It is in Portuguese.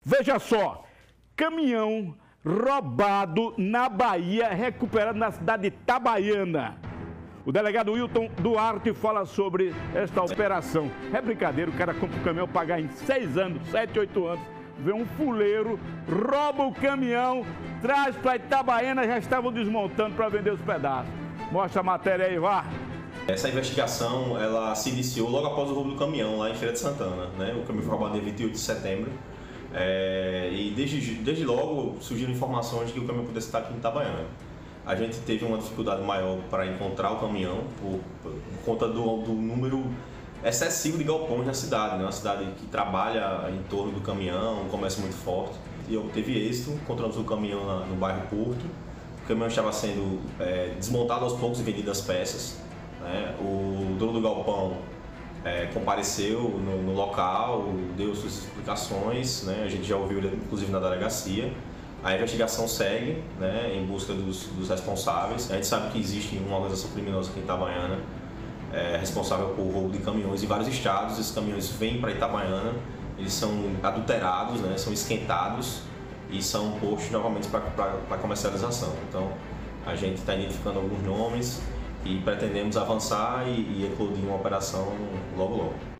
Veja só, caminhão roubado na Bahia, recuperado na cidade de Itabaiana. O delegado Wilton Duarte fala sobre esta operação. É brincadeira, o cara compra o caminhão, pagar em 6 anos, 7, 8 anos. Vê um fuleiro, rouba o caminhão, traz para Itabaiana, já estavam desmontando para vender os pedaços. Mostra a matéria aí, vá. Essa investigação, ela se iniciou logo após o roubo do caminhão lá em Feira de Santana, né? O caminhão foi roubado dia 28 de setembro. E desde logo surgiram informações de que o caminhão pudesse estar aqui em Itabaiana. A gente teve uma dificuldade maior para encontrar o caminhão por conta do número excessivo de galpões na cidade, né? Uma cidade que trabalha em torno do caminhão, um comércio muito forte. E obteve êxito, encontramos o caminhão no bairro Porto. O caminhão estava sendo desmontado aos poucos e vendido as peças, né? O dono do galpão compareceu no local, deu suas explicações, né? A gente já ouviu ele inclusive na delegacia. A investigação segue, né, em busca dos responsáveis. A gente sabe que existe uma organização criminosa aqui em Itabaiana, responsável por roubo de caminhões em vários estados. Esses caminhões vêm para Itabaiana, eles são adulterados, né, são esquentados e são postos novamente para comercialização. Então, a gente está identificando alguns nomes e pretendemos avançar e eclodir uma operação logo logo.